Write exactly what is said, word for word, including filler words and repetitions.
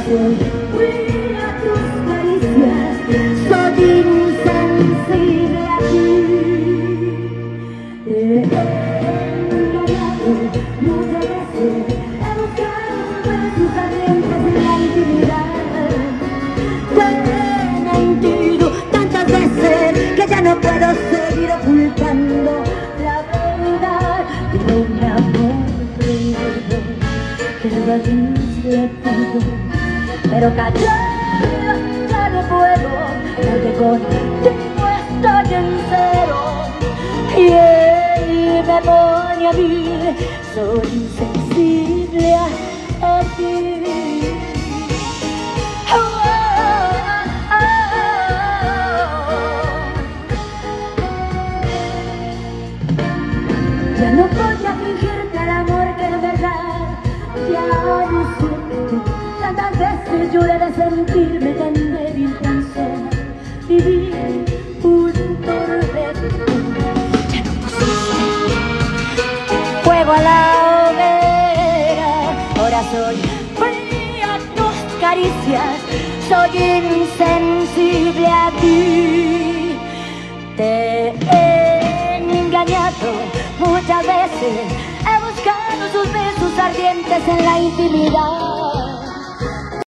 soy fui a tus caricias, soy insensible a ti. Te he engañado muchas veces, he buscado en tus ardientes en la intimidad. Te he mentido tantas veces que ya no puedo seguir ocultando la verdad. Pero mi amor prohibido, que lo habéis latido, pero callar ya no puedo, porque contigo estoy en cero. Y él me pone a mí, soy insensible a, a ti. Oh, oh, oh, oh. Ya no voy a fingirte el amor que en verdad ya no siento. Tantas veces lloré de sentirme tan débil, tan sola, viví un tormento. Ya no puedo fuego a la hoguera, ahora soy fría a tus caricias, soy insensible a ti. Te he engañado muchas veces, he buscado sus besos ardientes en la intimidad.